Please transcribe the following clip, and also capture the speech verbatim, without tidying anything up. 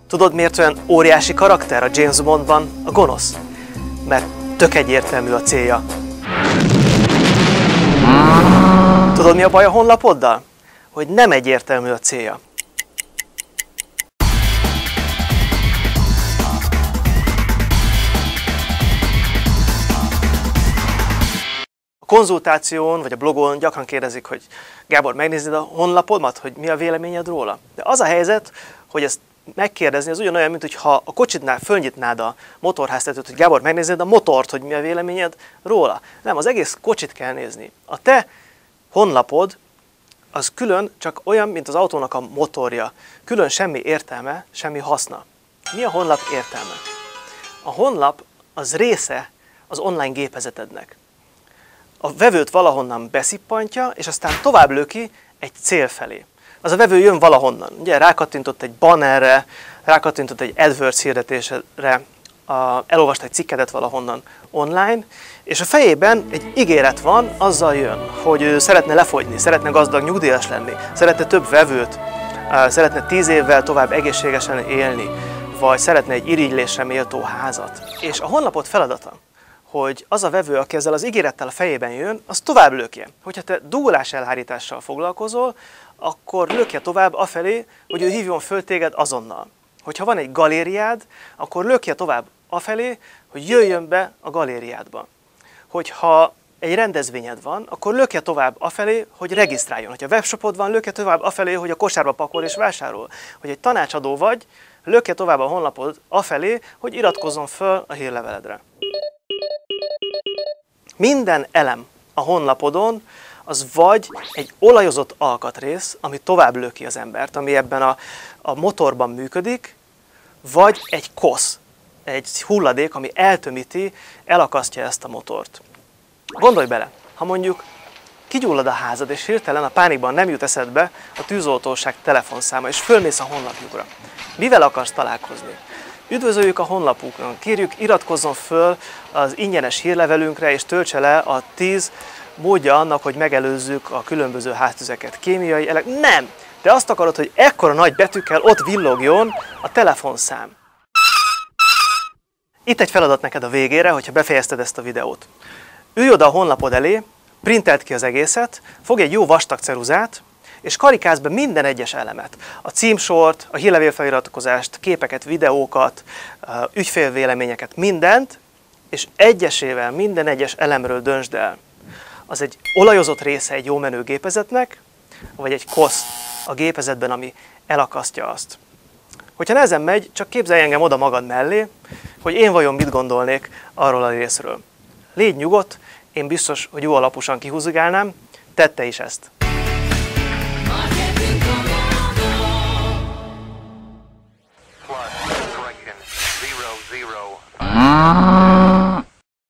Tudod, miért olyan óriási karakter a James Bondban a gonosz? Mert tök egyértelmű a célja. Tudod, mi a baj a honlapoddal? Hogy nem egyértelmű a célja. A konzultáción vagy a blogon gyakran kérdezik, hogy Gábor, megnézed a honlapodat, hogy mi a véleményed róla? De az a helyzet, hogy ezt megkérdezni, az ugyanolyan, mint hogyha a kocsidnál fölnyitnád a motorháztetőt, hogy Gábor, megnézed a motort, hogy mi a véleményed róla. Nem, az egész kocsit kell nézni. A te honlapod az külön csak olyan, mint az autónak a motorja. Külön semmi értelme, semmi haszna. Mi a honlap értelme? A honlap az része az online gépezetednek. A vevőt valahonnan beszippantja, és aztán tovább löki egy cél felé. Az a vevő jön valahonnan. Ugye rákattintott egy bannerre, rákattintott egy AdWords hirdetésre, elolvasta egy cikkedet valahonnan online, és a fejében egy ígéret van, azzal jön, hogy ő szeretne lefogyni, szeretne gazdag nyugdíjas lenni, szeretne több vevőt, szeretne tíz évvel tovább egészségesen élni, vagy szeretne egy irigylésre méltó házat. És a honlapod feladata, hogy az a vevő, aki ezzel az ígérettel a fejében jön, az tovább lökje. Hogyha te dugulás elhárítással foglalkozol, akkor lökje tovább afelé, hogy ő hívjon föl téged azonnal. Hogyha van egy galériád, akkor lökje tovább afelé, hogy jöjjön be a galériádba. Hogyha egy rendezvényed van, akkor lökje tovább afelé, hogy regisztráljon. Hogyha webshopod van, lökje tovább afelé, hogy a kosárba pakol és vásárol. Hogy egy tanácsadó vagy, lökje tovább a honlapod afelé, hogy iratkozzon föl a hírleveledre. Minden elem a honlapodon az vagy egy olajozott alkatrész, ami tovább löki az embert, ami ebben a, a motorban működik, vagy egy kosz, egy hulladék, ami eltömíti, elakasztja ezt a motort. Gondolj bele, ha mondjuk kigyullad a házad, és hirtelen a pánikban nem jut eszedbe a tűzoltóság telefonszáma, és fölmész a honlapjukra. Mivel akarsz találkozni? Üdvözöljük a honlapukon, kérjük, iratkozzon föl az ingyenes hírlevelünkre, és töltse le a tíz módja annak, hogy megelőzzük a különböző háztüzeket. Kémiai, elek... Nem! Te azt akarod, hogy ekkora nagy betűkkel ott villogjon a telefonszám. Itt egy feladat neked a végére, hogyha befejezted ezt a videót. Ülj oda a honlapod elé, printeld ki az egészet, fogj egy jó vastag ceruzát, és karikázz be minden egyes elemet. A címsort, a hírlevélfeliratkozást, képeket, videókat, ügyfélvéleményeket, mindent, és egyesével minden egyes elemről döntsd el. Az egy olajozott része egy jó menő gépezetnek, vagy egy kosz a gépezetben, ami elakasztja azt. Hogyha nehezen megy, csak képzelj engem oda magad mellé, hogy én vajon mit gondolnék arról a részről. Légy nyugodt, én biztos, hogy jó alaposan kihúzigálnám, tedd te is ezt. Plus, correction, zero, zero.